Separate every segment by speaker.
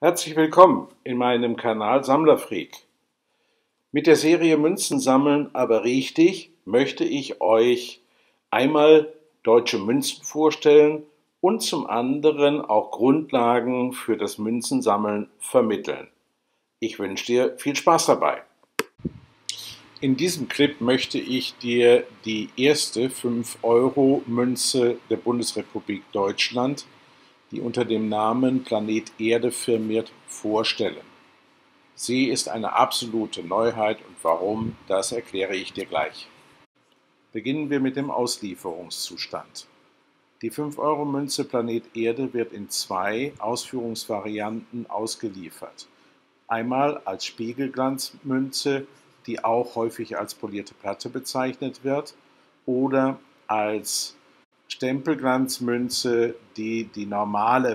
Speaker 1: Herzlich willkommen in meinem Kanal Sammlerfreak. Mit der Serie Münzen sammeln, aber richtig, möchte ich euch einmal deutsche Münzen vorstellen und zum anderen auch Grundlagen für das Münzensammeln vermitteln. Ich wünsche dir viel Spaß dabei. In diesem Clip möchte ich dir die erste 5-Euro-Münze der Bundesrepublik Deutschland, die unter dem Namen Planet Erde firmiert, vorstellen. Sie ist eine absolute Neuheit und warum, das erkläre ich dir gleich. Beginnen wir mit dem Auslieferungszustand. Die 5-Euro-Münze Planet Erde wird in zwei Ausführungsvarianten ausgeliefert. Einmal als Spiegelglanzmünze, die auch häufig als polierte Platte bezeichnet wird, oder als Stempelglanzmünze, die die normale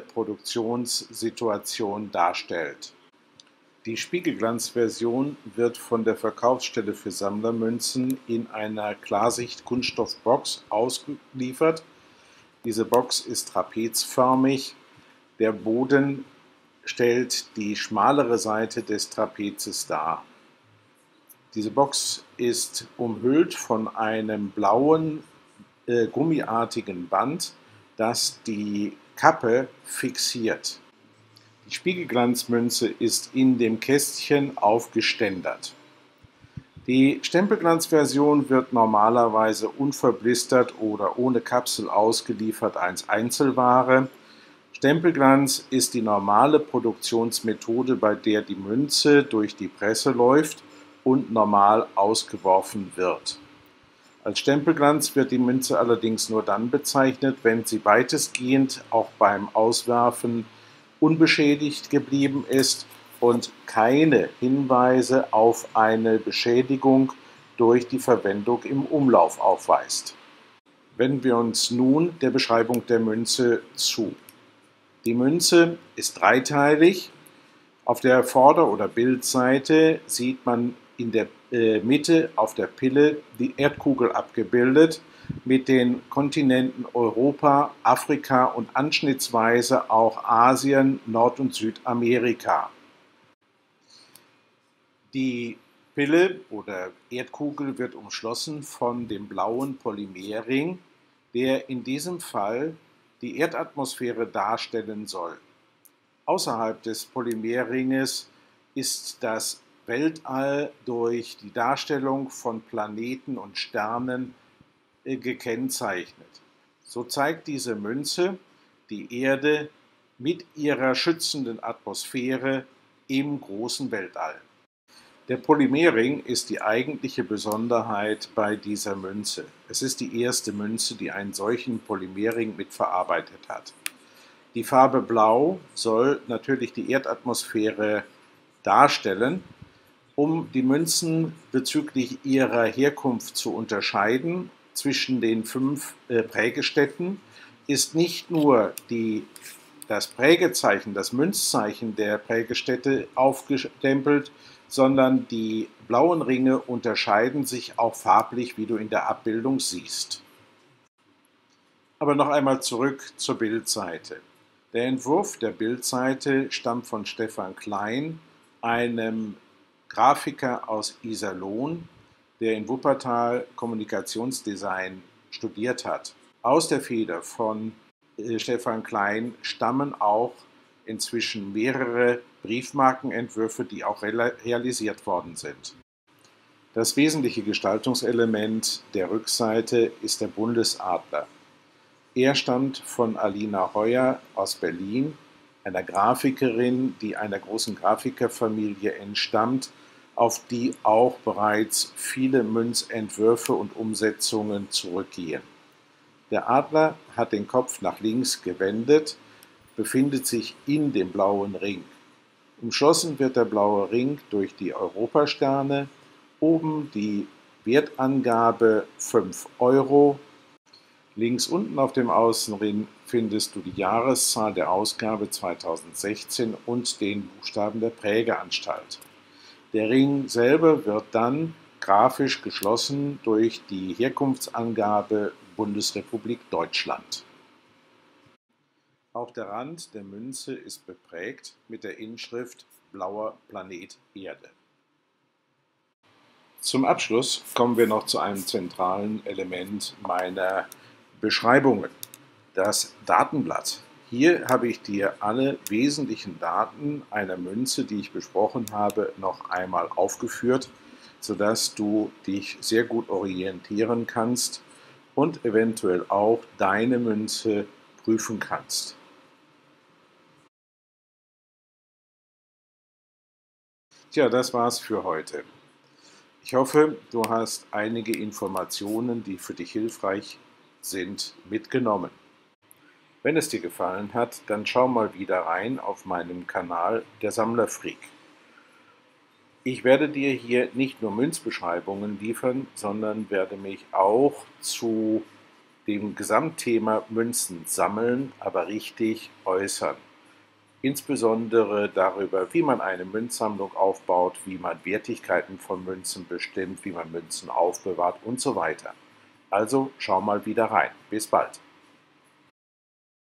Speaker 1: Produktionssituation darstellt. Die Spiegelglanzversion wird von der Verkaufsstelle für Sammlermünzen in einer Klarsicht-Kunststoffbox ausgeliefert. Diese Box ist trapezförmig. Der Boden stellt die schmalere Seite des Trapezes dar. Diese Box ist umhüllt von einem blauen, gummiartigen Band, das die Kappe fixiert. Die Spiegelglanzmünze ist in dem Kästchen aufgeständert. Die Stempelglanzversion wird normalerweise unverblistert oder ohne Kapsel ausgeliefert als Einzelware. Stempelglanz ist die normale Produktionsmethode, bei der die Münze durch die Presse läuft und normal ausgeworfen wird. Als Stempelglanz wird die Münze allerdings nur dann bezeichnet, wenn sie weitestgehend auch beim Auswerfen unbeschädigt geblieben ist und keine Hinweise auf eine Beschädigung durch die Verwendung im Umlauf aufweist. Wenden wir uns nun der Beschreibung der Münze zu. Die Münze ist dreiteilig. Auf der Vorder- oder Bildseite sieht man in der Mitte auf der Pille die Erdkugel abgebildet mit den Kontinenten Europa, Afrika und anschnittsweise auch Asien, Nord- und Südamerika. Die Pille oder Erdkugel wird umschlossen von dem blauen Polymerring, der in diesem Fall die Erdatmosphäre darstellen soll. Außerhalb des Polymerringes ist das Weltall durch die Darstellung von Planeten und Sternen gekennzeichnet. So zeigt diese Münze die Erde mit ihrer schützenden Atmosphäre im großen Weltall. Der Polymerring ist die eigentliche Besonderheit bei dieser Münze. Es ist die erste Münze, die einen solchen Polymerring mitverarbeitet hat. Die Farbe Blau soll natürlich die Erdatmosphäre darstellen. Um die Münzen bezüglich ihrer Herkunft zu unterscheiden zwischen den 5 Prägestätten, ist nicht nur das Prägezeichen, das Münzzeichen der Prägestätte aufgestempelt, sondern die blauen Ringe unterscheiden sich auch farblich, wie du in der Abbildung siehst. Aber noch einmal zurück zur Bildseite. Der Entwurf der Bildseite stammt von Stefan Klein, einem Grafiker aus Iserlohn, der in Wuppertal Kommunikationsdesign studiert hat. Aus der Feder von Stefan Klein stammen auch inzwischen mehrere Briefmarkenentwürfe, die auch realisiert worden sind. Das wesentliche Gestaltungselement der Rückseite ist der Bundesadler. Er stammt von Alina Heuer aus Berlin, einer Grafikerin, die einer großen Grafikerfamilie entstammt, auf die auch bereits viele Münzentwürfe und Umsetzungen zurückgehen. Der Adler hat den Kopf nach links gewendet, befindet sich in dem blauen Ring. Umschlossen wird der blaue Ring durch die Europasterne, oben die Wertangabe 5 Euro. Links unten auf dem Außenring findest du die Jahreszahl der Ausgabe 2016 und den Buchstaben der Prägeanstalt. Der Ring selber wird dann grafisch geschlossen durch die Herkunftsangabe Bundesrepublik Deutschland. Auch der Rand der Münze ist beprägt mit der Inschrift Blauer Planet Erde. Zum Abschluss kommen wir noch zu einem zentralen Element meiner Beschreibungen, das Datenblatt. Hier habe ich dir alle wesentlichen Daten einer Münze, die ich besprochen habe, noch einmal aufgeführt, sodass du dich sehr gut orientieren kannst und eventuell auch deine Münze prüfen kannst. Tja, das war's für heute. Ich hoffe, du hast einige Informationen, die für dich hilfreich sind, mitgenommen. Wenn es dir gefallen hat, dann schau mal wieder rein auf meinem Kanal Der Sammlerfreak. Ich werde dir hier nicht nur Münzbeschreibungen liefern, sondern werde mich auch zu dem Gesamtthema Münzen sammeln, aber richtig äußern. Insbesondere darüber, wie man eine Münzsammlung aufbaut, wie man Wertigkeiten von Münzen bestimmt, wie man Münzen aufbewahrt und so weiter. Also schau mal wieder rein. Bis bald.